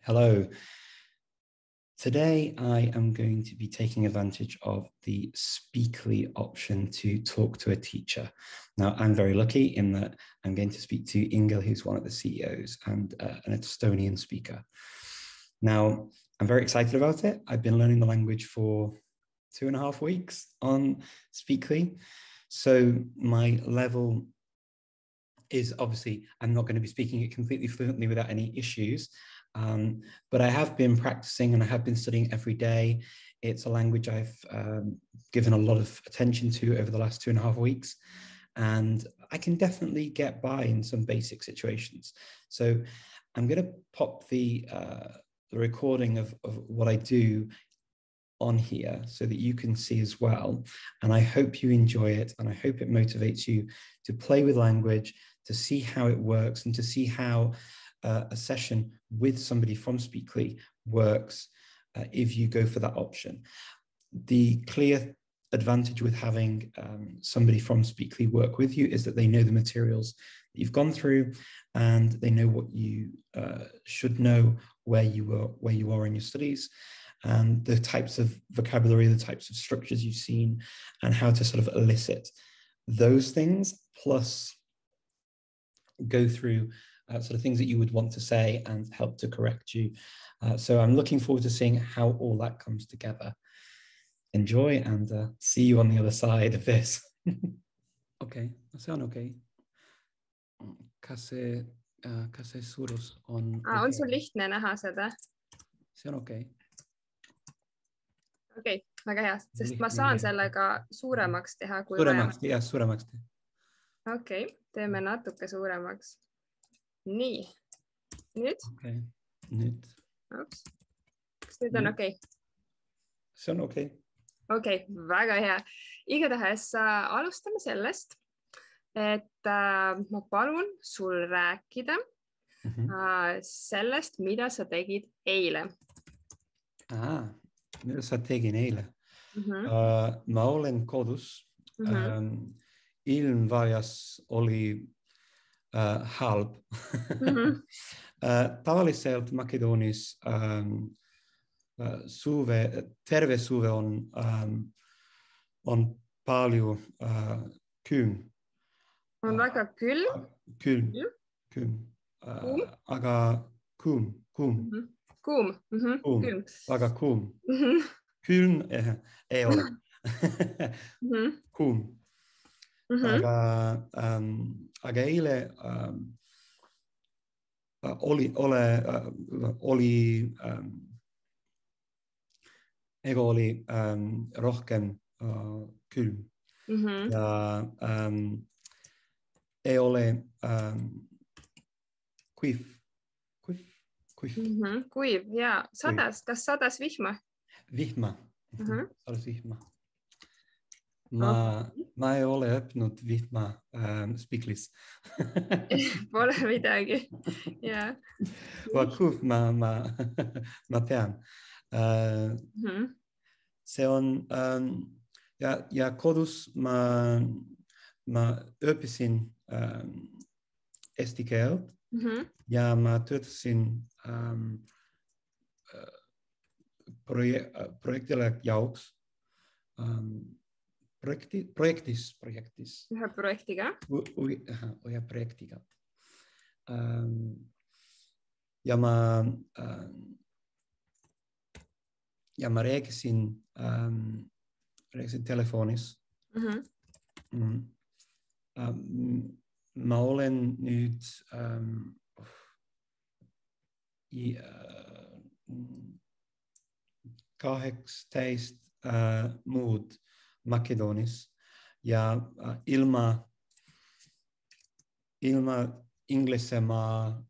Hello. Today, I am going to be taking advantage of the Speakly option to talk to a teacher. Now, I'm very lucky in that I'm going to speak to Inga, who's one of the CEOs and an Estonian speaker. Now, I'm very excited about it. I've been learning the language for 2.5 weeks on Speakly. So my level is obviously, I'm not going to be speaking it completely fluently without any issues. But I have been practicing and I have been studying every day. It's a language I've given a lot of attention to over the last 2.5 weeks. And I can definitely get by in some basic situations. So I'm going to pop the recording of what I do on here so that you can see as well. And I hope you enjoy it. And I hope it motivates you to play with language, to see how it works and to see how a session with somebody from Speakly works if you go for that option. The clear advantage with having somebody from Speakly work with you is that they know the materials that you've gone through and they know what you should know where you are in your studies and the types of vocabulary, the types of structures you've seen and how to sort of elicit those things, plus go through sort of things that you would want to say and help to correct you. So I'm looking forward to seeing how all that comes together. Enjoy and see you on the other side of this. Okay, see on okay. Kas see suurus on okay? On sul lihtne näha seda? See on okay. Okei, väga hea, sest ma saan sellega suuremaks teha, kui suuremaks, vaja. Jah, suuremaks teha. Okei, teeme natuke suuremaks. Nii, nüüd? Okay. Nüüd. Ups. Kas nüüd on okei? See on okei. Okei, väga hea. Igatahes alustame sellest, et ma palun sul rääkida sellest, mida sa tegid eile. Mida sa tegin eile? Ma olen kodus. Ilm varjas oli halb. Tavaliselt Makedoonis terve suve on palju külm. On väga külm. Külm. Aga kuum. Kuum. Väga kuum. Külm ei ole. Kuum. Aga eile oli rohkem külm ja ei ole kuiv. Kuiv, jaa. Kas sadas vihma? Vihma. Sadas vihma. Ma ei ole õppinud vihma Speaklis. Pole midagi. Kuiv ma tean. See on ja kodus ma õppisin eesti keelt ja ma töötasin projektile jaoks. Projektis. Ühe projektiga? Ühe projektiga. Ja ma rääkisin telefonis. Ma olen nüüd 18 muud Makedoonis ja ilma Inglismaal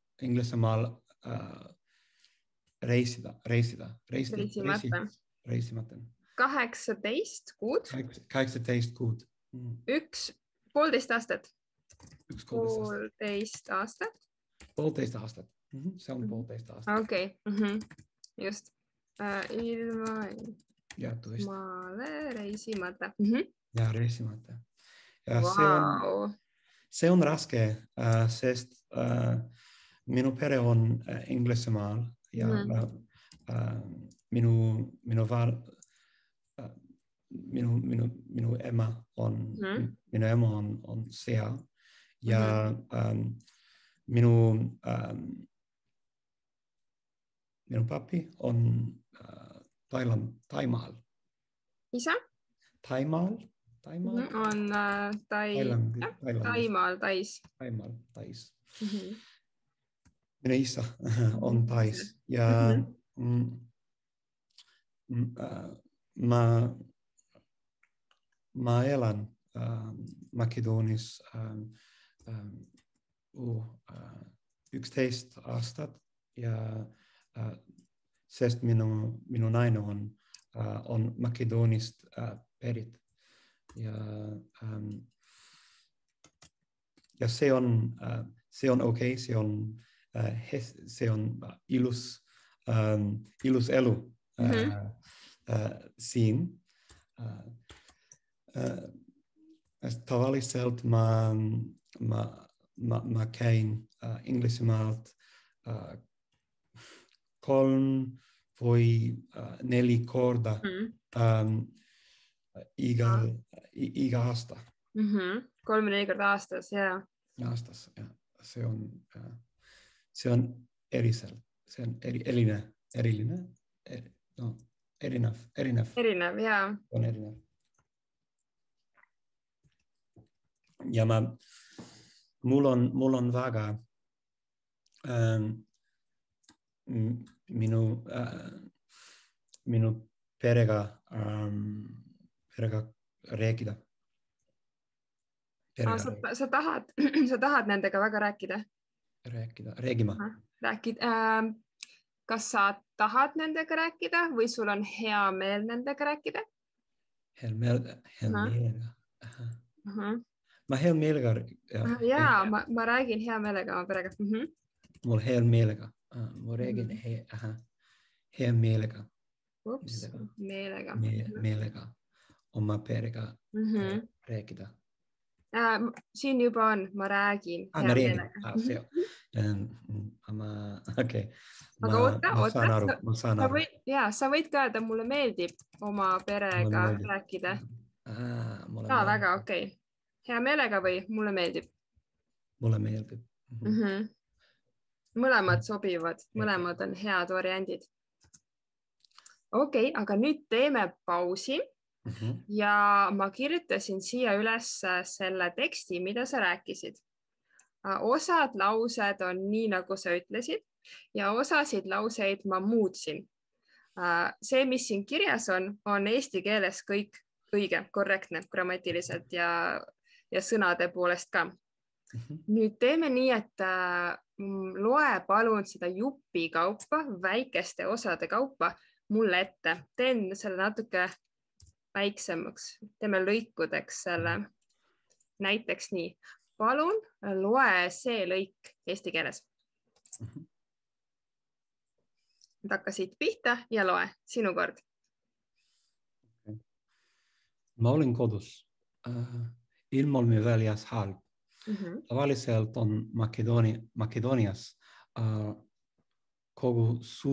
reisimata. 18 kuud? 18 kuud. 1,5 aastat? 1,5 aastat? 1,5 aastat. See on 1,5 aastat. Okei, just. Ilma maale reisimata. Ja reisimata. Ja see on raske, sest minu pere on Inglismaal ja minu ema on sea ja minu papi on Taimaal. Isa? Taimaal? On Taimaal, Tais. Minu isa on Tais ja ma elan Makedoonis 11 aastat ja sest minu naine on Makedoonist pärit ja see on okei, see on ilus elu siin. Tavalliselt ma käin Inglismaalt 3 või 4 korda iga aasta. 3-4 korda aastas, jaa. Aastas, ja. See on eriselt, see on erinev, jaa. On erinev. Ja mul on väga minu perega rääkida. Sa tahad nendega väga rääkida? Räägima. Kas sa tahad nendega rääkida või sul on hea meel nendega rääkida? Hea meelega. Ma hea meelega. Jaa, ma räägin hea meelega oma perega. Mul hea meelega. Ma räägin hea meelega. Meelega oma perega rääkida. Siin juba on, ma räägin hea meelega. Okei. Aga oota, sa võid ka öelda, mulle meeldib oma perega rääkida. Väga okei. Hea meelega või mulle meeldib? Mulle meeldib. Mõlemad sobivad, mõlemad on head variandid. Okei, aga nüüd teeme pausi ja ma kirjutasin siia üles selle teksti, mida sa rääkisid. Osad laused on nii, nagu sa ütlesid ja osasid lauseid ma muutsin. See, mis siin kirjas on eesti keeles kõik õige, korrektne, grammatiliselt ja sõnade poolest ka. Nüüd teeme nii, et loe palun seda jupi kaupa, väikeste osade kaupa mulle ette. Teen selle natuke väiksemaks, teeme lõikudeks selle. Näiteks nii. Palun loe see lõik eesti keeles. Hakkasid pihta ja loe. Sinu kord. Ma olin kodus. Ilm oli väljas halb. Tavaliselt on Makedoonias kogu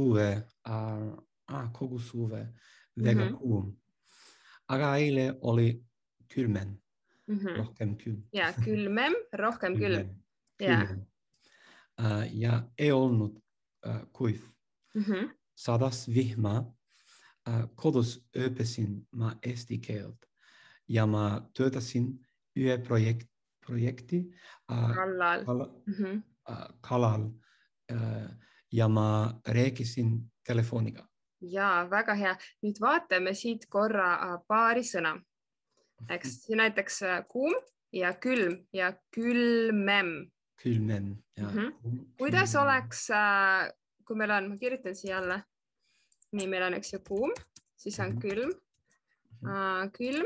suve väga kuum. Aga eile oli külmem. Rohkem külm. Ja, külmem, rohkem külm. Ja ei olnud kuiv. Sadas vihma. Kodus õppisin ma eesti keelt ja ma töötasin ühe projekti kalal ja ma rääkisin telefoniga. Jaa, väga hea. Nüüd vaatame siit korra paari sõna. Näiteks kuum ja külm ja külmem. Külmem. Kuidas oleks, kui meil on, ma kirjutan siia alla. Nii, meil on üks kuum, siis on külm. Külm.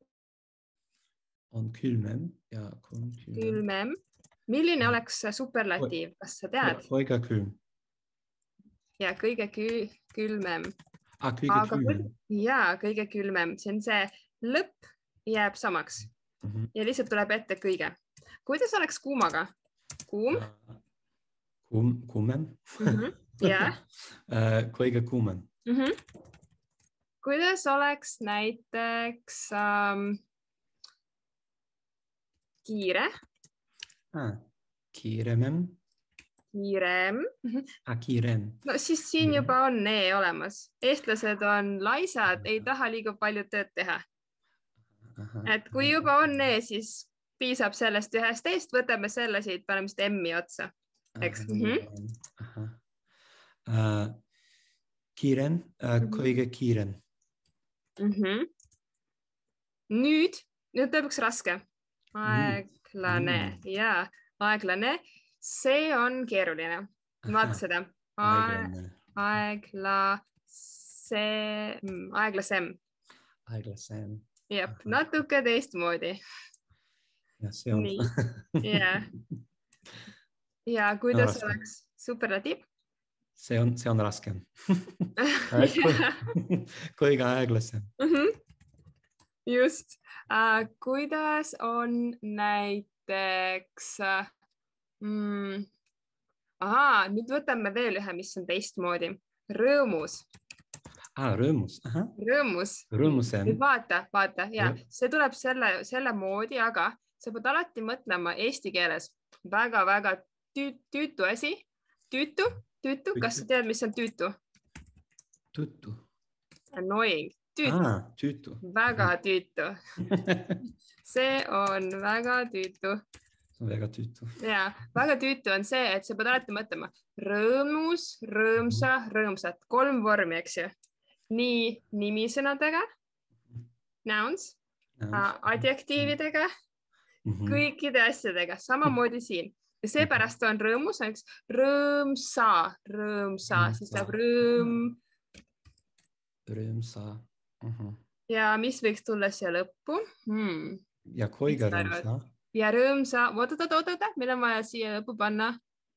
On külmem. Külmem. Milline oleks superlatiiv, kas sa tead? Kõige külm. Ja kõige külmem. Kõige külmem. Jaa, kõige külmem. See on see lõpp jääb samaks. Ja lihtsalt tuleb ette kõige. Kuidas oleks kuumaga? Kuum. Kuumem. Jah. Kõige kuumem. Kuidas oleks näiteks kiire? Kiiremem. Kiirem. Kiirem. No siis siin juba on E olemas. Eestlased on laisad, ei taha liiga palju tööd teha. Et kui juba on E, siis piisab sellest ühest eest, võtame selle siit, paneme seda M-i otsa. Eks? Kiirem, kõige kiirem. Nüüd teeb üks raske. Aeglane. Jaa, aeglane. See on keeruline. Vaata seda. Aeglasem. Aeglasem. Jep, natuke teistmoodi. Ja, see on. Ja kuidas oleks superlatiiv? See on raske. Kõige aeglasem. Just. Kuidas on näiteks... nüüd võtame veel ühe, mis on teistmoodi. Rõõmus. Rõõmus. Rõõmusem. Nüüd vaata. Ja, see tuleb selle moodi, aga sa pead alati mõtlema eesti keeles. Väga tüütu asi. Tüütu. Kas sa tead, mis on tüütu? Tüütu. Annoying. Tüütu. Väga tüütu. See on väga tüütu. Väga tüütu. Ja, väga tüütu on see, et sa pead alati mõtlema. Rõõmus, rõõmsa, rõõmsat. 3 vormi, eks ju? Nii nimisõnadega, nouns, adjektiividega, kõikide asjadega, samamoodi siin. Ja seepärast on rõõmus, rõõmsa, siis saab rõõmsa. Ja mis võiks tulla siia lõppu? Ja kõige rõõmsa. Ja rõõmsa, oota, meil on vaja siia lõppu panna.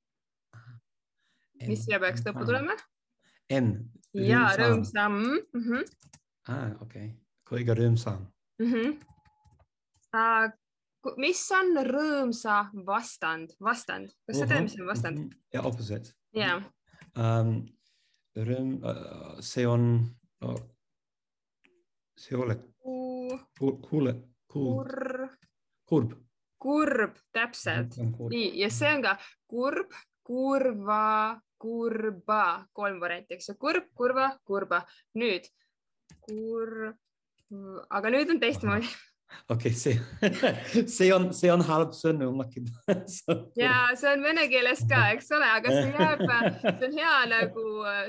Mis siia peaks lõppu tulema? M. Ja, rõõmsam. Okei. Kõige rõõmsam. Mis on rõõmsa vastand? Kas sa tead, mis on vastand? Ja, opposite. Ja. See on... See ole... Kurb, täpselt. Nii, ja see on ka kurb, kurva, 3 varianti, eks. Kurb, kurva. Nüüd. Aga nüüd on teistmoodi. Okei, see on halb sõnum. Ja, see on vene keeles ka, eks ole, aga see on hea nagu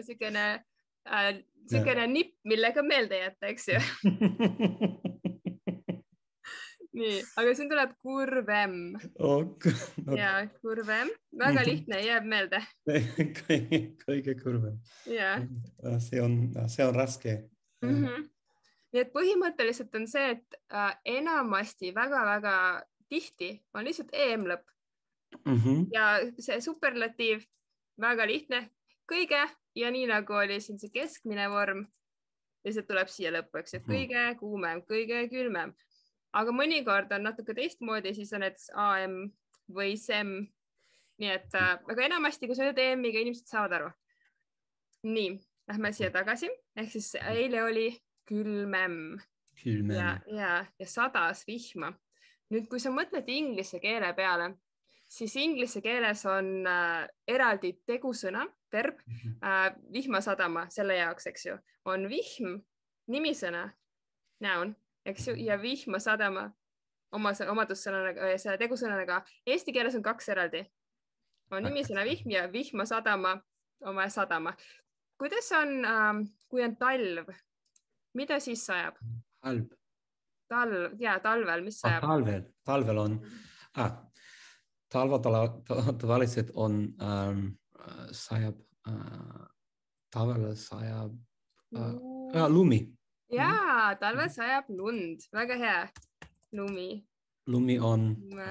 sükene nipp, millega meelde jätta, eks ju. Nii, aga siin tuleb kurvem. Ja, kurvem. Väga lihtne, jääb meelde. Kõige kurvem. Ja. See on raske. Nii et põhimõtteliselt on see, et enamasti väga tihti on lihtsalt EM-lõpp. Ja see superlatiiv, väga lihtne, kõige ja nii nagu oli siin see keskmine vorm, lihtsalt tuleb siia lõppu, eks, kõige kuumem, kõige külmem. Aga mõnikord on natuke teistmoodi, siis on näiteks AM või SEM. Nii et aga enamasti, kui sa oled EM-iga, inimesed saavad aru. Nii, lähme siia tagasi. Ehk siis eile oli külmem. Ja sadas vihma. Nüüd, kui sa mõtled inglise keele peale, siis inglise keeles on eraldi tegusõna, verb, vihmasadama selle jaoks, eks ju. On vihm, nimisõna, noun. Eks ju, ja vihmasadama omadussõnaga, selle tegusõnaga. Eesti keeles on 2 eraldi. On nimisõna vihm ja vihmasadama oma sadama. Kuidas on, kui on talv? Mida siis sajab? Halb. Talvel, mis sajab? Talvel on, tavaliselt on sajab, talvel sajab lumi. Jaa, talvel sajab lund. Väga hea. Lumi. Lumi on...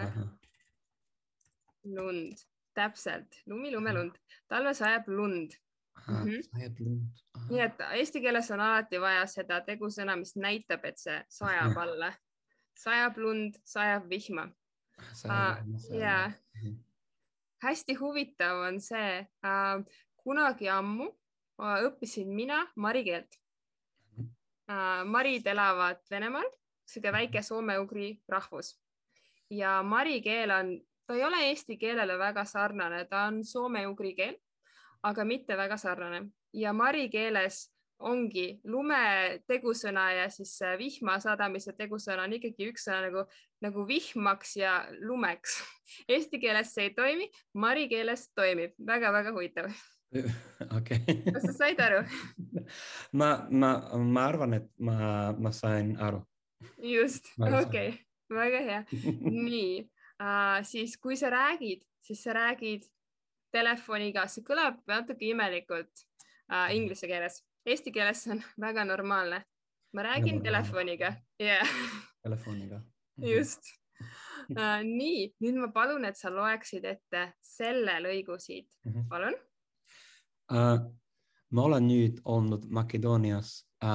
Lund. Täpselt. Lumi, lund. Talvel sajab lund. Sajab lund. Nii et eesti keeles on alati vaja seda tegusõna, mis näitab, et see sajab alla. Sajab lund, sajab vihma. Hästi huvitav on see, kunagi ammu õppisin mina mari keelt. Marid elavad Venemaal, siuke väike soome-ugri rahvus. Ja mari keel ta ei ole eesti keelele väga sarnane, ta on soome-ugri keel, aga mitte väga sarnane. Ja mari keeles ongi lume tegusõna ja siis vihma sadamise tegusõna on ikkagi üks sõna nagu vihmaks ja lumeks. Eesti keeles see ei toimi, mari keeles toimib. Väga-väga huvitav. Okay. Kas sa said aru? ma arvan, et ma sain aru. Just, okei. Väga hea. Nii, siis kui sa räägid, siis sa räägid telefoniga. See kõlab natuke imelikult inglise keeles. Eesti keeles on väga normaalne. Ma räägin telefoniga. Yeah. Telefoniga. Just. Nii, nüüd ma palun, et sa loeksid ette selle lõigu siit. Palun. Ma olen nüüd olnud Makedoonias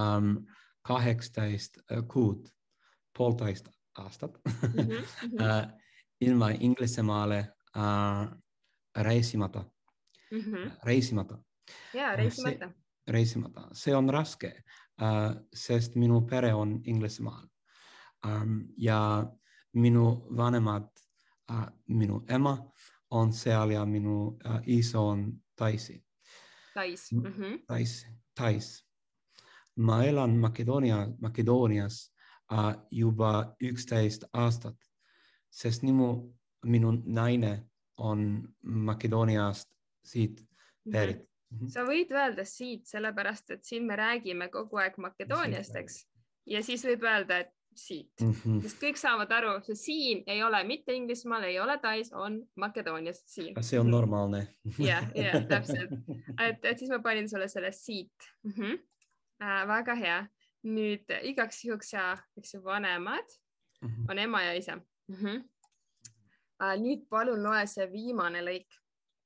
18 kuud, 1,5 aastat. Ilma Inglisemaale reisimata. Jaa, reisimata. Reisimata. See on raske, sest minu pere on Inglismaal. Ja minu vanemad, minu ema on seal ja minu isa on Taisi. Tais. Ma elan Makedoonias juba 11 aastat, sest minu naine on Makedooniast siit pärit. Sa võid öelda siit, sellepärast, et siin me räägime kogu aeg Makedooniast, eks? Ja siis võib öelda, et siit. Sest kõik saavad aru, see siin ei ole mitte Inglismaal, ei ole Tais, on Makedoonias siin. See on normaalne. Ja, täpselt. Et siis ma panin sulle selle siit. Väga hea. Nüüd igaks juhuks vanemad on ema ja isa. Nüüd palun loe see viimane lõik.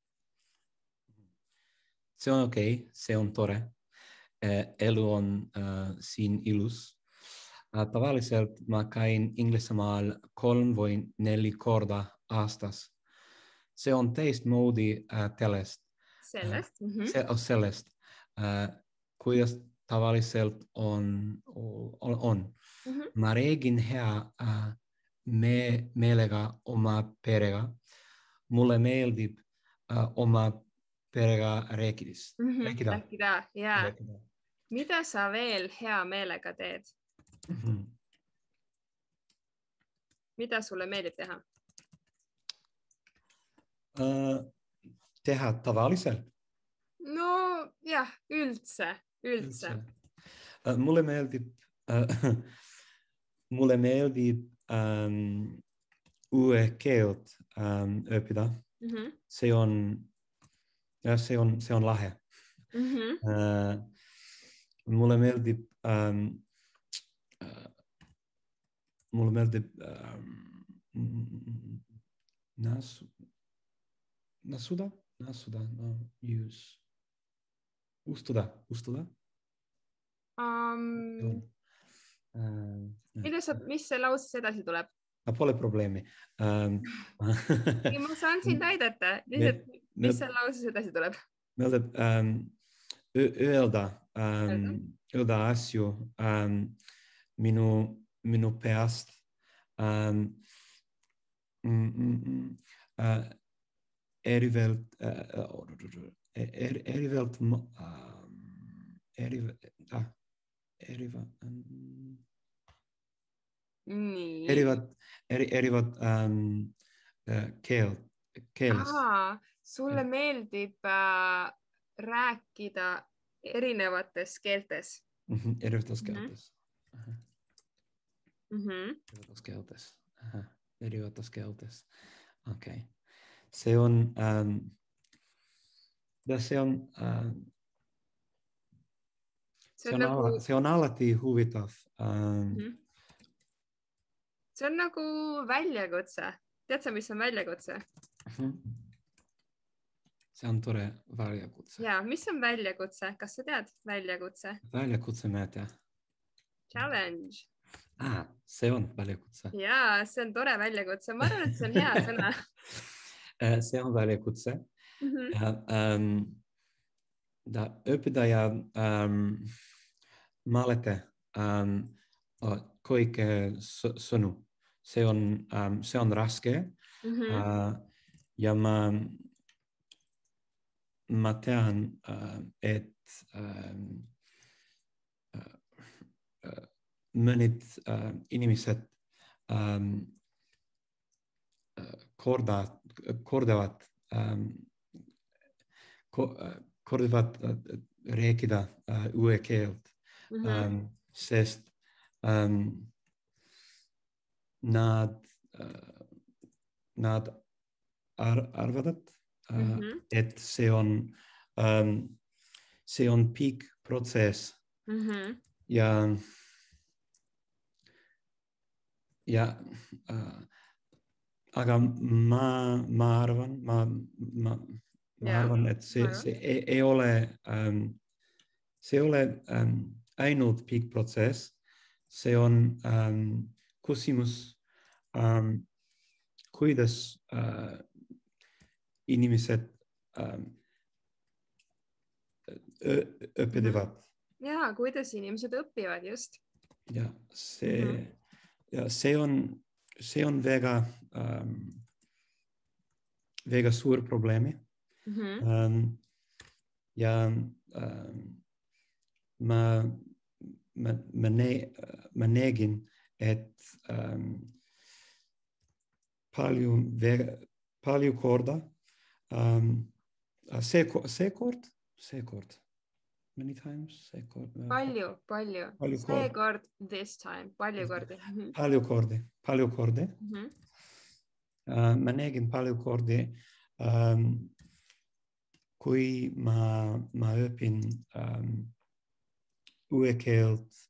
See on okei, see on tore. Elu on siin ilus. Tavaliselt ma käin Inglismaal 3 või 4 korda aastas. See on teistmoodi sellest, kuidas tavaliselt on. Ma räägin hea meelega oma perega. Mulle meeldib oma perega rääkida. Jaa. Mida sa veel hea meelega teed? Mida sulle meeldib teha? Teha tavaliselt? No jah, üldse. Mulle meeldib uue keelt õppida. See on lahe. Mulle meeldib ustuda. Mis see lauses edasi tuleb? Pole probleemi. Ma saan sind aidata. Mis see lauses edasi tuleb? Meeldib öelda asju minu peast. Erivad keeles. Sulle meeldib rääkida erinevates keeltes. Erinevates keeltes. Okei. See on alati huvitav. See on nagu väljakutse. Tead sa, mis on väljakutse? See on tore väljakutse. Ja, mis on väljakutse? Kas sa tead väljakutse? Väljakutse ma ei tea. Challenge. See on väljakutse. Ja, see on tore väljakutse. Ma arvan, et see on hea sõna. See on väljakutse. õpetaja mäleta kõike sõnu. See on raske. Ja ma tean, et mõned inimesed kordavad rääkida uue keelt, sest nad arvavad, et see on pikk protsess. Aga ma arvan, et see ei ole ainult pikk protsess. See on küsimus, kuidas inimesed õpivad. Ja, kuidas inimesed õpivad, just. Ja, see on väga suur probleemi. Ja ma nägin, et palju korda, seekord. Many times? Palju. Seekord, this time. Palju kordi. Palju kordi. Ma nägin palju kordi, kui ma õpin uue keelt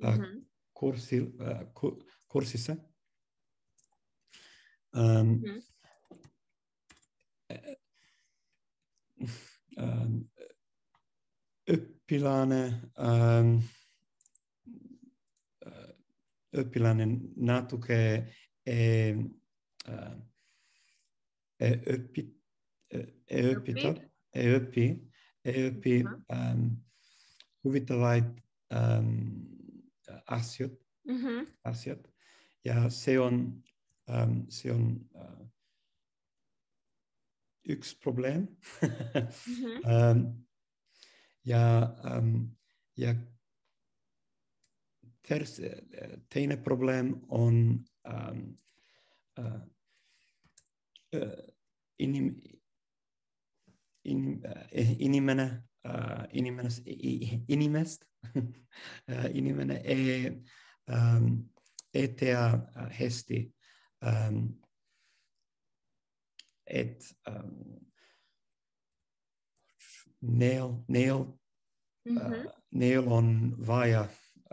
kursisse. Õpilane natuke õpi huvitavaid asjad. Ja see on üks probleem. Ja teine probleem on inimene ei tea hästi, et neil on vaja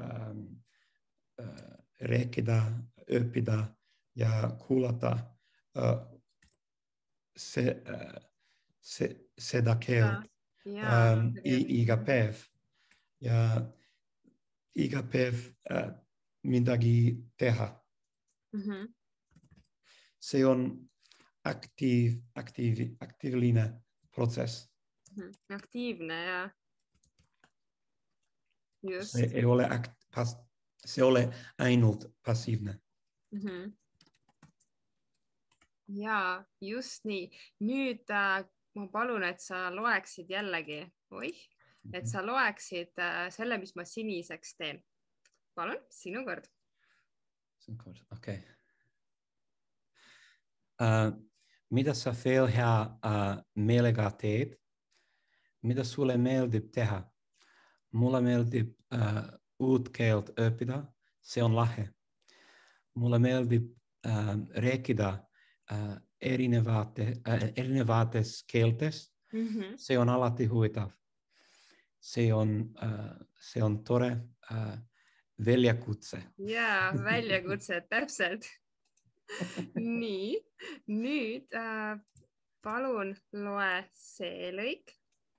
rääkida, õppida ja kuulata seda keelt iga päev. Ja iga päev midagi teha. See on aktiivne protsess. Aktiivne, ja. Just. See ei ole ainult passiivne. Ja, just nii. Nüüd ma palun, et sa loeksid jällegi, et sa loeksid selle, mis ma siniseks teen. Palun, sinu kord. Okei. Mida sa veel hea meelega teed? Mida sulle meeldib teha? Mulle meeldib uut keelt õppida, see on lahe. Mulle meeldib rääkida erinevates keeltes, see on alati huvitav. See on tore väljakutse. Ja, väljakutse, täpselt. Nii, nüüd palun loe see lõik.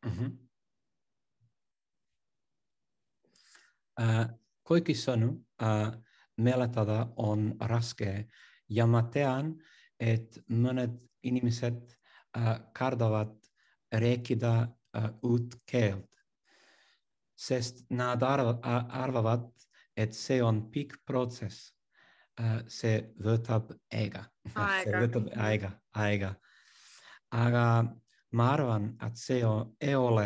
Kõiki sõnu mäletada on raske ja ma tean, et mõned inimesed kardavad rääkida uut keelt. sest nad arvavad, et see on pikk protsess. See võtab aega. See võtab aega. Aga ma arvan, et see ei ole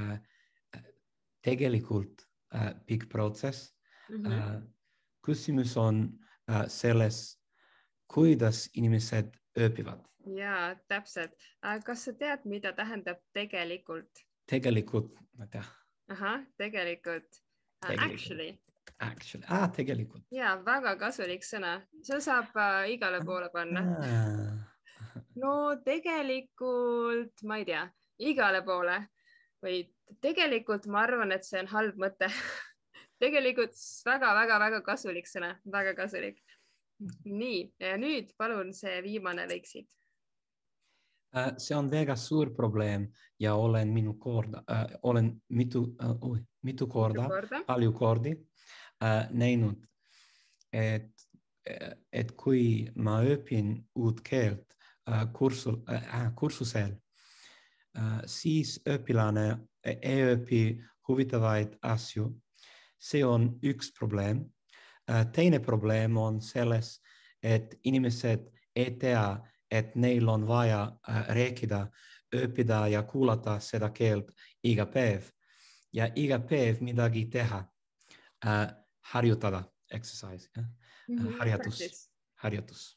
tegelikult pikk protsess. Küsimus on selles, kuidas inimesed õpivad. Jaa, täpselt. Kas sa tead, mida tähendab tegelikult? Tegelikult, ma ei tea. Ahah, tegelikult. Actually. Tegelikult. Jaa, väga kasulik sõna. See saab igale poole panna. No tegelikult, ma ei tea, igale poole. Või tegelikult ma arvan, et see on halb mõte. Tegelikult väga kasulik sõna. Väga kasulik. Nii, ja nüüd palun see viimane lõiksid. See on väga suur probleem ja olen mitu korda, palju kordi näinud, et kui ma õpin uut keelt kursusel, siis õpilane ei õpi huvitavaid asju. See on üks probleem. Teine probleem on selles, et inimesed ei tea, et neil on vaja rääkida, õppida ja kuulata seda keelt iga päev. Ja iga päev midagi teha. Harjutada, exercise. Harjutus.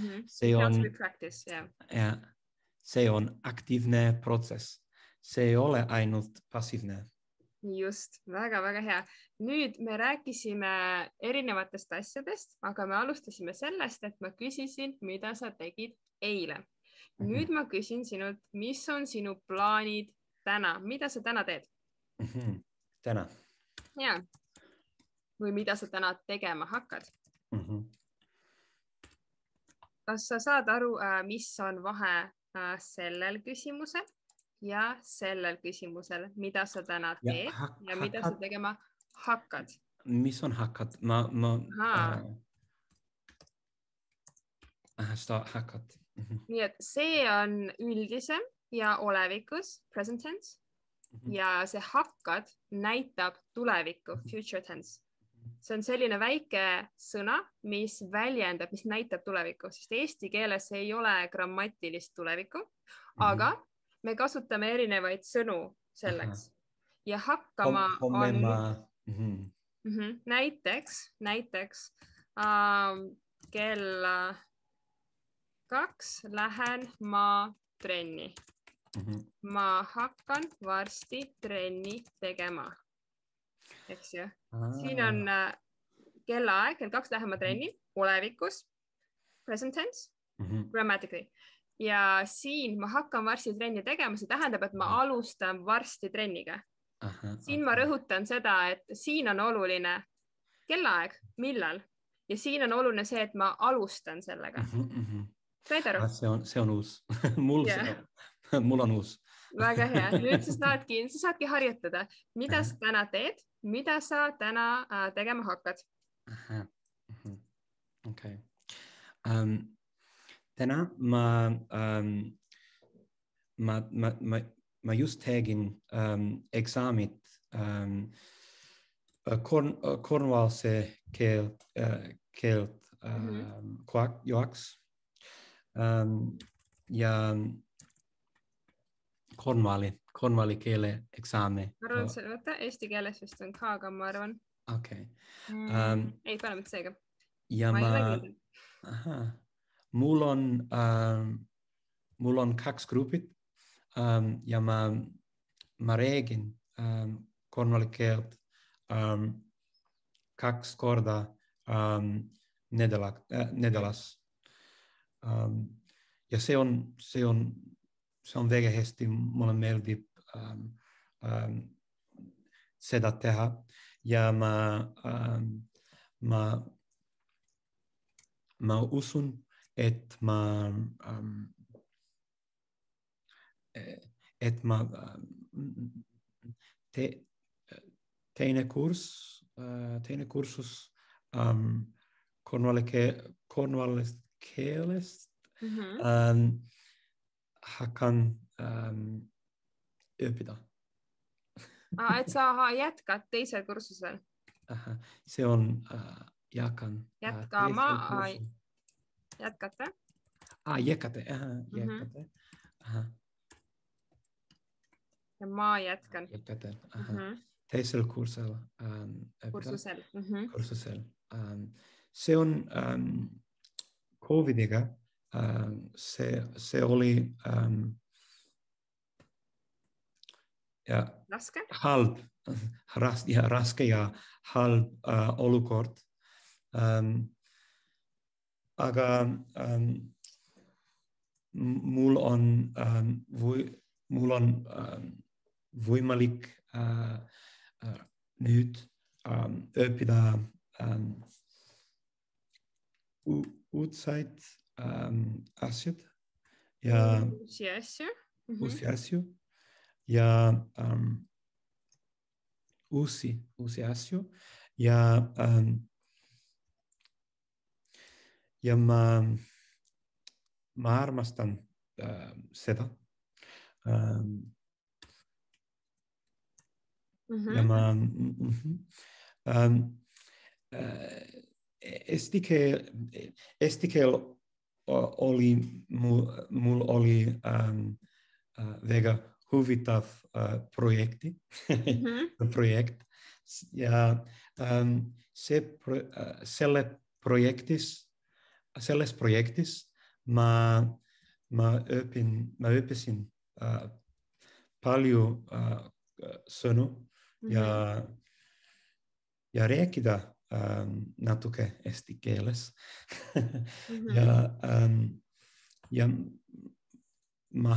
See on aktiivne protsess. See ei ole ainult passiivne. Just, väga hea. Nüüd me rääkisime erinevatest asjadest, aga me alustasime sellest, et ma küsisin, mida sa tegid eile. Nüüd ma küsin sinult, mis on sinu plaanid täna? Mida sa täna teed? Täna? Jaa. Või mida sa täna tegema hakkad? Kas sa saad aru, mis on vahe sellel küsimusel? Ja sellel küsimusel, mida sa täna teed ja mida sa tegema hakkad? Mis on hakkad? Hakkad. Nii et see on üldisem ja olevikus, present tense, ja see hakkad näitab tulevikku, future tense. See on selline väike sõna, mis väljendab, mis näitab tulevikku, sest eesti keeles ei ole grammatilist tulevikku, aga me kasutame erinevaid sõnu selleks ja hakkama on näiteks kell 2 lähen ma trenni. Ma hakkan varsti trenni tegema. Eks ju? Siin on kellaaeg, kell 2 lähen ma trenni, olevikus, present tense, grammatically. Ja siin ma hakkan varsti trenni tegema, see tähendab, et ma alustan varsti trenniga. Siin ma rõhutan seda, et siin on oluline kellaaeg, millal, ja siin on oluline see, et ma alustan sellega. Said aru? See on uus. Mul on uus. Väga hea. Nüüd sa saadki harjutada, mida sa täna teed, mida sa täna tegema hakkad. Okei. Täna ma just tegin eksamit kornvalse keelt joaks ja kornvali keele eksami. Arvan, et eesti keeles vist on ka, aga ma arvan. Okei. Ei, pane mitte seega. Ja mul on 2 grupid ja ma räägin kornvali keelt 2 korda nädalas. Ja see on väga hästi, mulle meeldib seda teha ja ma usun, et teine kursus kornvalist keelest hakkan õppida. Et sa jätkad teisel kursusel. See on jakan. Jätkate? Jätkate. Jätkate. Ja ma jätkan. Jätkate. Teisel kursusel. Kursusel. See on COVIDiga. See oli halb, raske ja halb olukord. Aga mul on võimalik nüüd õppida uudseid asjad ja uusi asju ja uusi asju ja ma armastan seda. Ja ma eesti keel oli mul oli väga huvitav projekt ja selles projektis ma õppisin palju sõnu ja rääkida natuke eesti keeles. Ja ma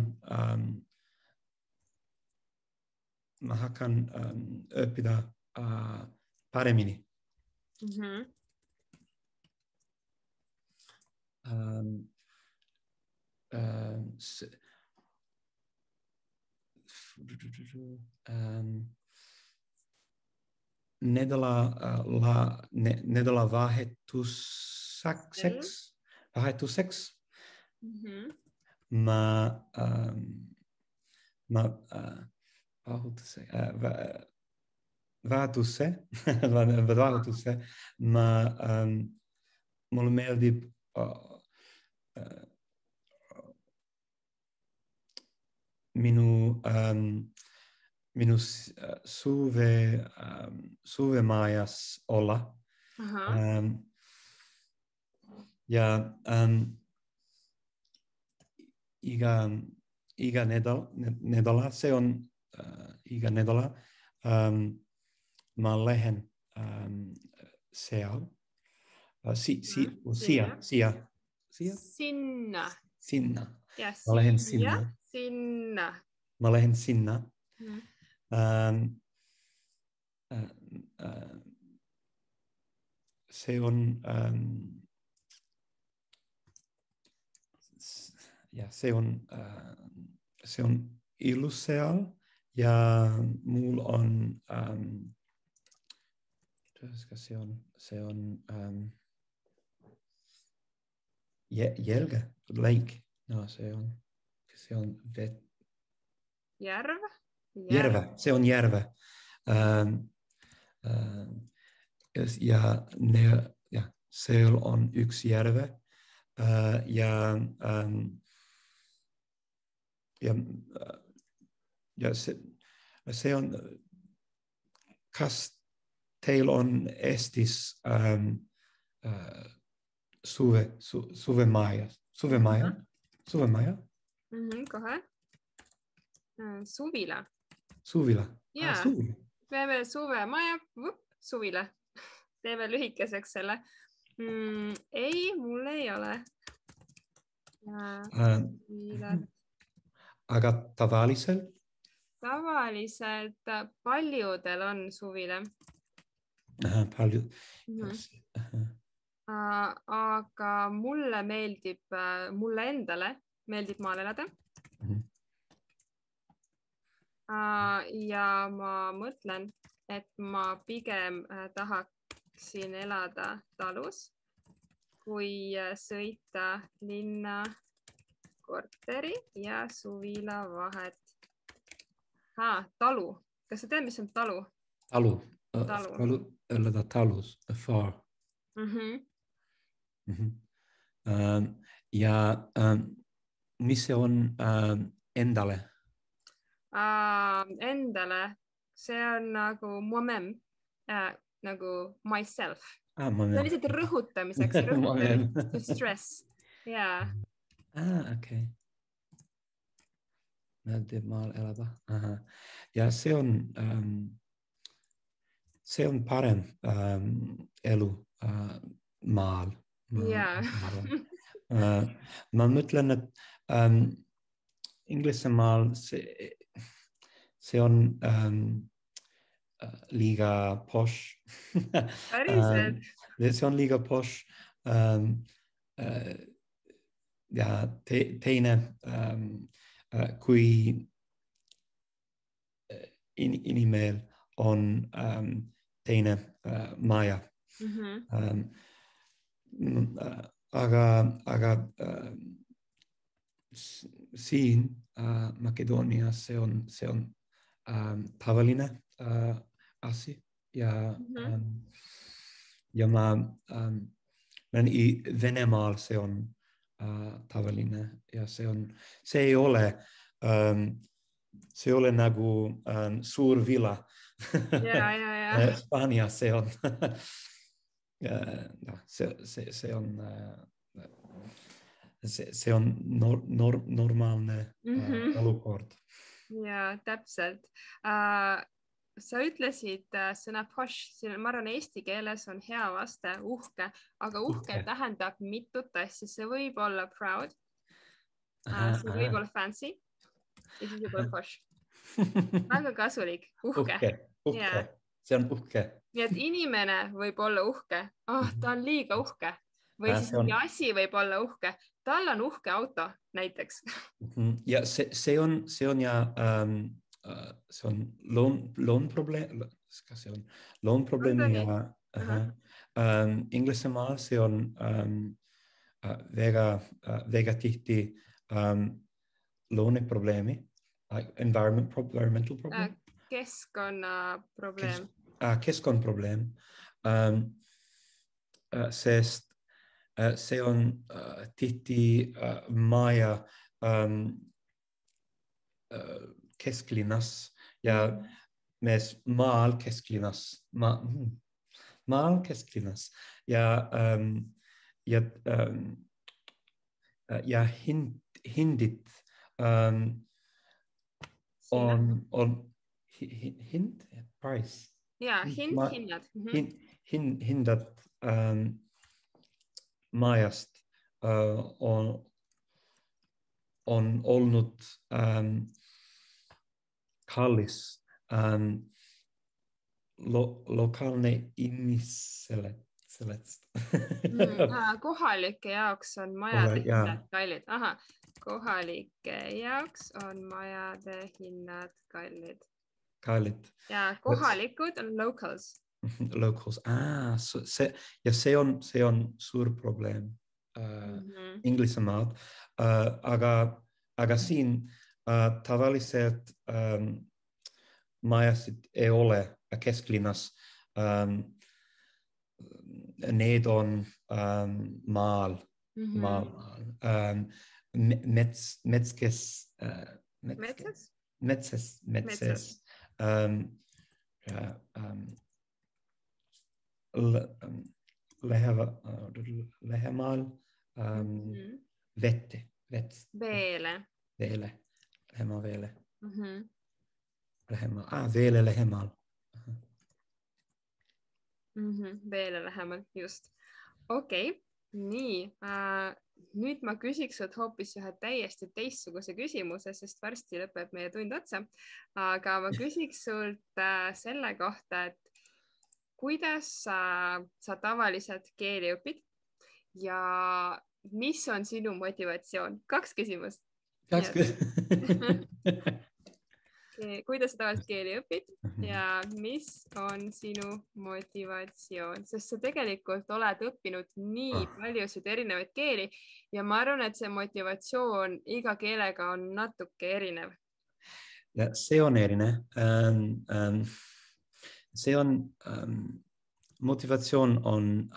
hakan õppida paremini. Nädalavahetuseks mulle meeldib minu suvemajas olla. Ja iga nädala, see on iga nädala, ma lähen seal. Sinna. Ma lähen sinna. Ma lähen sinna. See on ilus seal ja mul on see on jälge, lake. No, see on järve. See on järve. Ja seal on üks järve ja see on, kas teil on Eestis suvemaja? Kohe. Suvila. Suvila. Teeme suvemaja, suvila. Teeme lühikeseks selle. Ei, mul ei ole. Aga tavaliselt? Tavaliselt paljudel on suvila. Palju. Aga mulle endale meeldib maal elada. Ja ma mõtlen, et ma pigem tahaksin elada talus, kui sõita linna korteri ja suvila vahet. Talu. Kas sa tead, mis on talu? Talu. Talu. Öelda talus. Far. Ja mis see on endale? Endale. See on nagu momem. Nagu myself. See on lihtsalt rõhutamiseks. To stress. Jaa. Okei. Näytti maal elävä. Ja se on parem elu maal. Jaa. Mä mõtlen, et Inglismaal se on liiga posh. Päriselt? Se on liiga posh. Ja teine, kui inimel on teine maja. Aga siin Makedonias se on tavaline asia. Ja mä Venemaal se on tavalinen ja se ei ole nagu suur villa. Spanja se on se on normaalne olukord. Jaa, täpselt. Sa ütlesid sõna posh, ma arvan, eesti keeles on hea vaste uhke, aga uhke tähendab mitut asja. See võib olla proud, see võib olla fancy ja siis võib olla posh. Väga kasulik, uhke. See on uhke. Nii et inimene võib olla uhke, ta on liiga uhke või siis mingi asi võib olla uhke. Tal on uhke auto näiteks. Ja se on ja se on loonprobleem ja Inglismaal se on väga tihti looneprobleemi, environmental problem. Keskkonnaprobleem. Keskkonnprobleem, sest se on tihti maja kesklinnas ja myös maal kesklinnas ja hindit on price. Ja, hinnad. Hindat majast on ollut kallis lokaalne ihmiselle. Kohalike jaoks on majade hinnad kallid. Kohalike jaoks on majade hinnad kallid. Ja kohalikud on locals. Locals. Ja se on suur probleem Inglismaal. Aga siin tavalliset majasid ei ole kesklinnas. Need on maal. Metsas. Lähemal vette. Veele. Lähemal veele. Veele lähemal. Veele lähemal, just. Okei, nii. Nüüd ma küsiks sult hoopis ühe täiesti teistsuguse küsimuse, sest varsti lõpeb meie tund otsa. Aga ma küsiks sult selle kohta, et kuidas sa tavaliselt keeli õpid ja mis on sinu motivatsioon? 2 küsimust. Kuidas sa tavaliselt keeli õpid ja mis on sinu motivatsioon? Sest sa tegelikult oled õppinud nii paljusid erinevaid keeli ja ma arvan, et see motivatsioon iga keelega on natuke erinev. Ja se on erine. Se on motivatsioon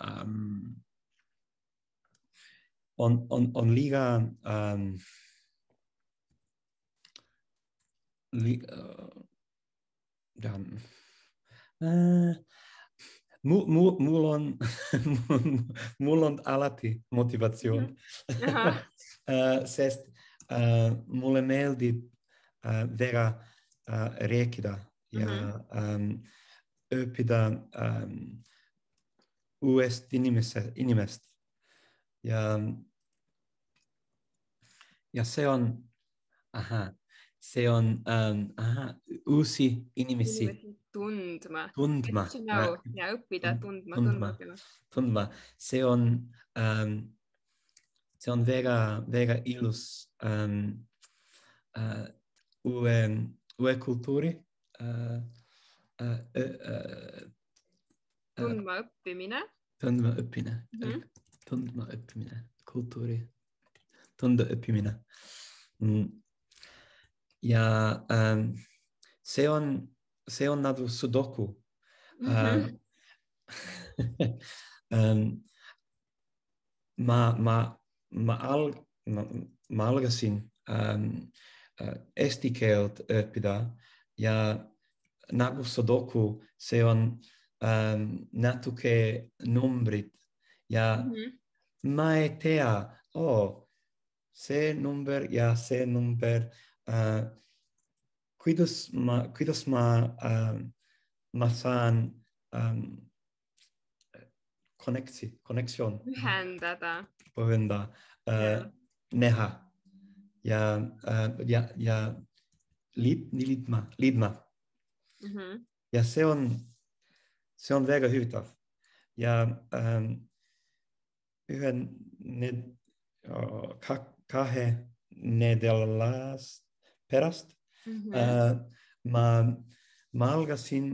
on liiga mul on alati motivatsioon. Sest mulle meeldib väga rääkida ja õppida uuest inimest. Ja se on uusi inimesi tundma. Tundma. Get to know. Ja õppida tundma. Se on väga ilus uue kulttuuri. Tundma õppimine. Tundma õppimine. Kulttuuri. Tunda õppimine. Ja se on nagu sudoku. Ma algasin eesti keelt õppida ja nagu sudoku se on natuke numbrid ja ma ei tea, see number ja see number, kuidas ma saan connection ühendada, näha ja liidma. Ja see on väga huvitav. Ja kahe nädalast pärast ma algasin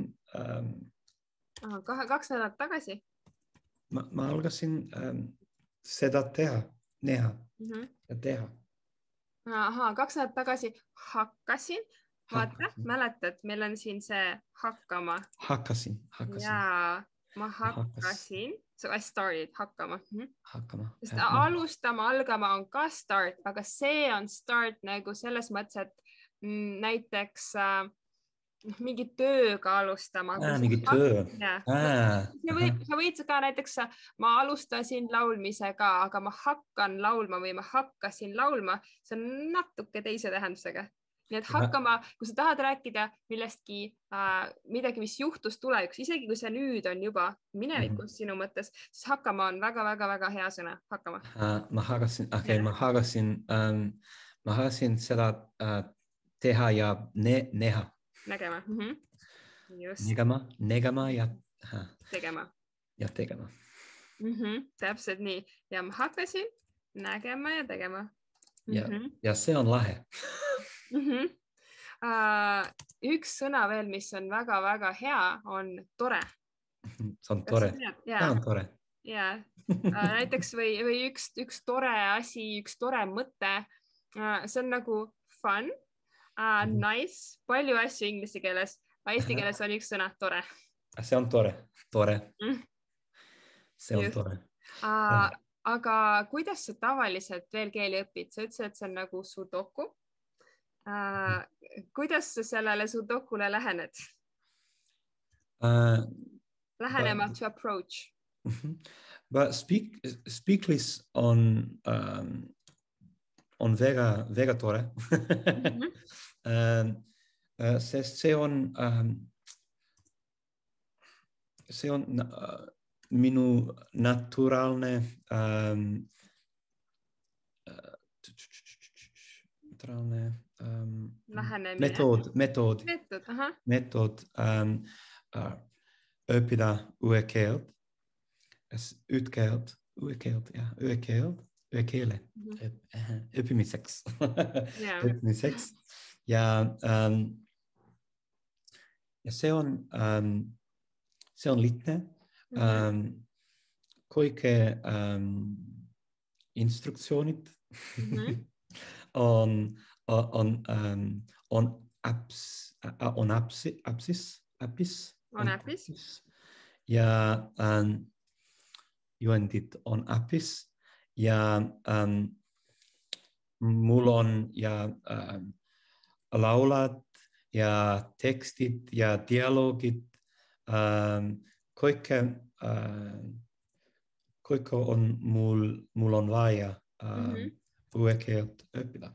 2 nädalat tagasi. Ma algasin seda näha ja teha. 2 nädalat tagasi hakkasin. Vaata, mäletad, meil on siin see hakkama. Hakkasin. Jaa, ma hakkasin. So I started hakkama. Sest alustama, algama on ka start, aga see on start nagu selles mõttes, et näiteks mingi tööga alustama. Mingi töö. Sa võid ka näiteks, ma alustasin laulmisega, aga ma hakkan laulma või ma hakkasin laulma. See on natuke teise tähendusega. Nii et hakkama, kui sa tahad rääkida millestki, midagi, mis juhtus tulevikus, isegi kui see nüüd on juba minevikus sinu mõttes, siis hakkama on väga hea sõna. Hakkama. Ma hakkasin seda teha ja näha. Nägema. Nägema ja tegema. Täpselt nii. Ja ma hakkasin nägema ja tegema. Ja see on lahe. Üks sõna veel, mis on väga hea, on tore. See on tore. See on tore. Näiteks või üks tore asi, üks tore mõte. See on nagu fun, nice, palju asju inglise keeles, aga eesti keeles on üks sõna tore. See on tore. See on tore. Aga kuidas sa tavaliselt veel keeli õpid? Sa ütlesid, et see on nagu sudoku. Kuidas sa sellele sudokule lähened? Lähenema to approach. But Speaklis on väga tore. Sest see on minu naturaalne metood õppida uue keele õppimiseks. Ja see on lihtne. Kõike instruktsioonid on äpis ja juhendid on äpis ja mul on ja laulad ja tekstit ja dialoogid kõike on mul on vaja uue keelt õppida.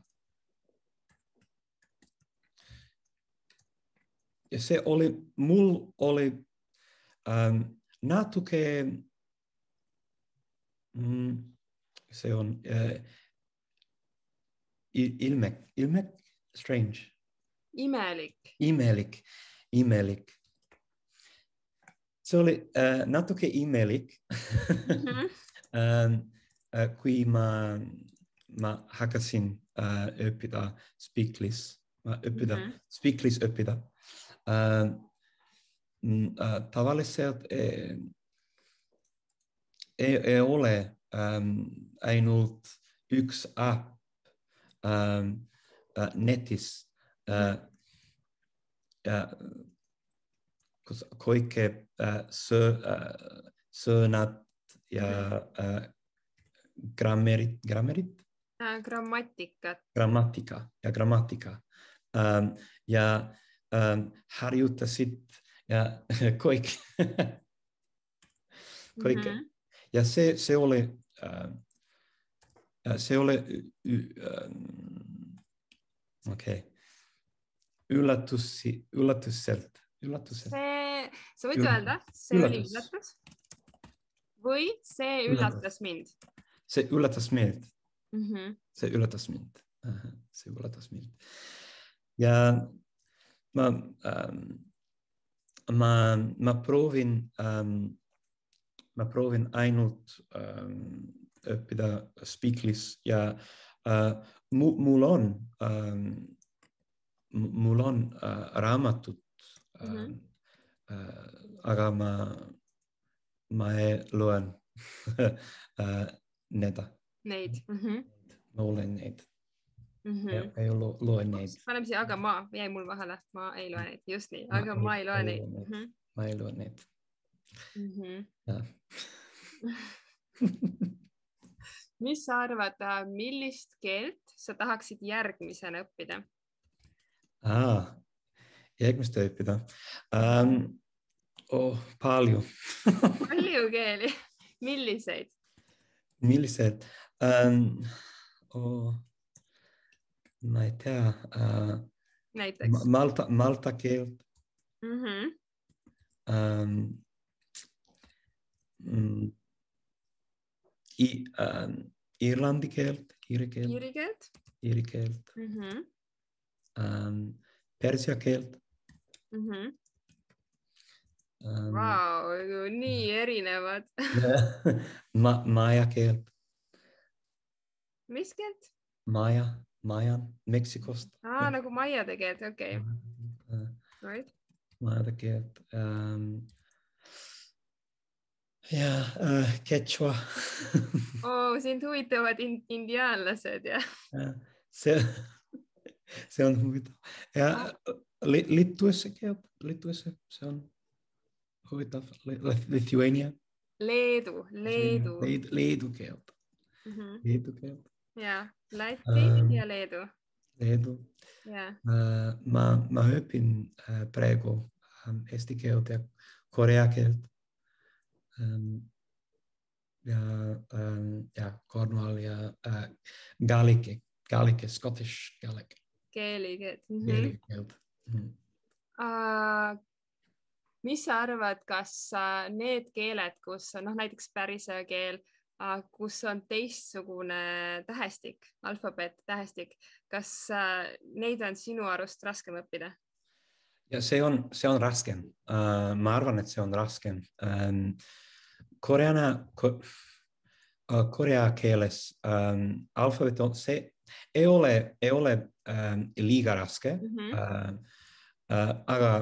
Ja mul oli natuke se on ilmek, strange. Imelik. Se oli natuke imelik, kui ma hakkasin õppida Speaklis õppida. Tavalliselt ei ole ainult üks äpp netis. Kõike sõnad ja grammatika ja harjutasid ja kõik. Ja se oli üllatusselt. Sa võid öelda, see oli üllatus või see üllatas mind? See üllatas mind. Ja ma proovin ainult õppida Speaklis ja mul on raamatut, aga ma ei loen neid. Ma olen neid. Ei loe neid. Paneme siia, aga ma jäi mul vahele. Ma ei loe neid, just nii, aga ma ei loe neid. Ma ei loe neid. Mis sa arvad, millist keelt sa tahaksid järgmisena õppida? Järgmist õppida? Palju. Palju keeli? Milliseid? Ma ei tea. Näiteks? Malta keelt. Irlandi keelt. Iiri keelt. Persia keelt. Vau, nii erinevad. Maja keelt. Mis keelt? Maja, Meksikost. Nagu maiade keelt, okei. Maiade keelt. Ja, Quechua. Sind huvitavad indiaanlased, jah? See on huvitav. Ja Littuesse keelt, see on huvitav. Lithuania. Leedu keelt. Ja, Läti ja Leedu. Ma õpin praegu eesti keelt ja korea keelt. Ja Cornwall ja Gaelic, Scottish Gaelic. Keelikeelt. Mis sa arvad, kas need keeled, kus näiteks pärise keel, kus on teistsugune tähestik, alfabeet, tähestik, kas neid on sinu arust raskem õppida? Ja see on raskem. Ma arvan, et see on raskem. Korea keeles alfabeet on see, ei ole liiga raske, aga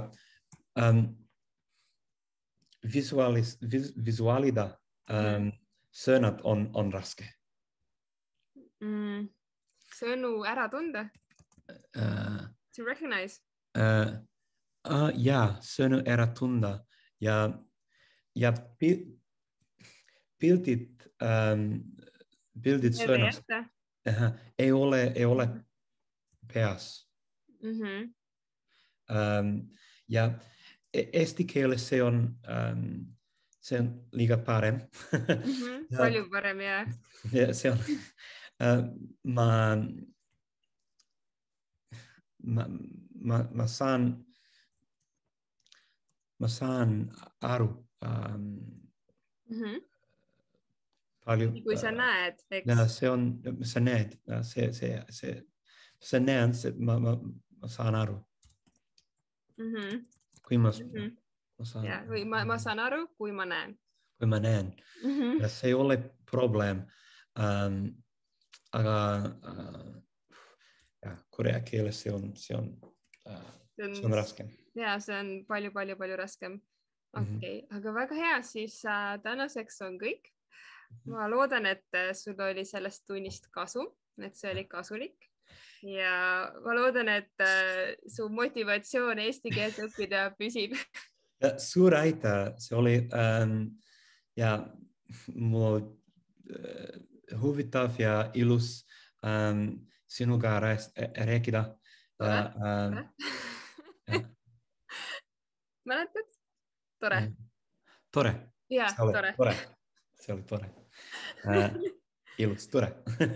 visuaalida sõnad on raske. Sõnu ära tunda? To recognize? Ja, sono era tunda. Ja pildit, pildit soinas. Ei ole peas. Ja eesti keeles se on liiga parem. Palju parem, jah. Ja se on, ma, ma saan aru palju. Kui sa näed, eks. Ja se on, sa näed, sa näed, ma saan aru. Kui ma saan. Ja, või ma saan aru, kui ma näen. Kui ma näen. Ja se ei ole probleem. Aga ja, korea keeles see on raskem. Ja see on palju raskem. Okei, aga väga hea, siis tänaseks on kõik. Ma loodan, et sul oli sellest tunnist kasu, et see oli kasulik. Ja ma loodan, et su motivatsioon eesti keelt õppida püsib. Suur aitäh, see oli ja mul huvitav ja ilus sinuga rääkida. Tore. Mäletad? Tore. Tore. Jaa, tore. See oli tore. Ilus, tore.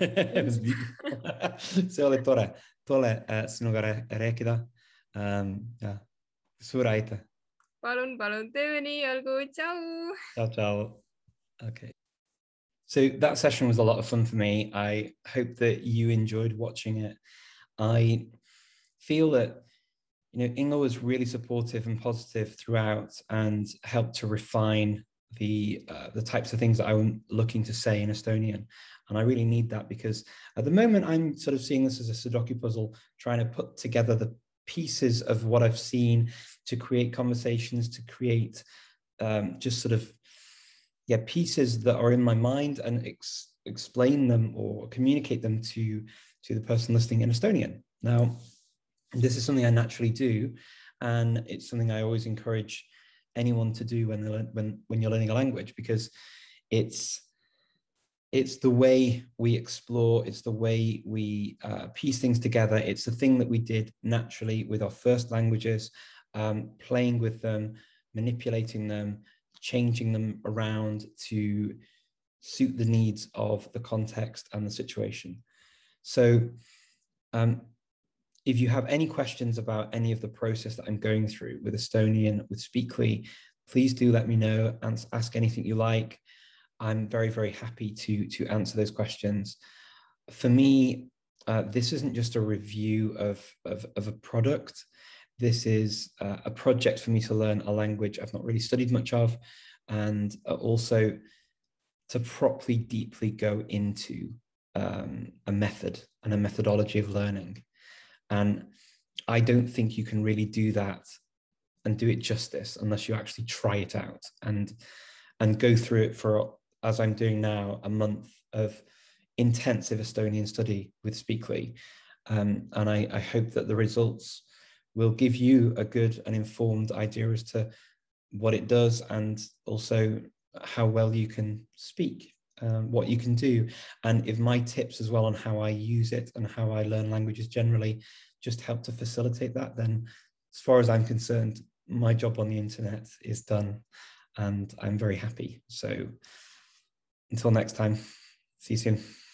See oli tore. Tore sinuga rääkida. Suur aitäh. Palun, teeme nii, olgu, tšau. Ciao. Okay. So that session was a lot of fun for me. I hope that you enjoyed watching it. I feel that Inga was really supportive and positive throughout and helped to refine the types of things that I'm looking to say in Estonian. And I really need that because at the moment I'm sort of seeing this as a Sudoku puzzle, trying to put together the pieces of what I've seen to create conversations, to create just sort of pieces that are in my mind and explain them or communicate them to the person listening in Estonian. Now, this is something I naturally do, and it's something I always encourage anyone to do when you're learning a language, because it's the way we explore, it's the way we piece things together. It's the thing that we did naturally with our first languages, playing with them, manipulating them, changing them around to suit the needs of the context and the situation. So if you have any questions about any of the process that I'm going through with Estonian, with Speakly, please do let me know and ask anything you like. I'm very, very happy to answer those questions. For me, this isn't just a review of a product. This is a project for me to learn a language I've not really studied much of, and also to properly, deeply go into a method and a methodology of learning. And I don't think you can really do that and do it justice unless you actually try it out and go through it for, as I'm doing now, a month of intensive Estonian study with Speakly. And I hope that the results will give you a good and informed idea as to what it does and also how well you can speak, what you can do. And if my tips as well on how I use it and how I learn languages generally just help to facilitate that, then as far as I'm concerned, my job on the internet is done and I'm very happy. So until next time, see you soon.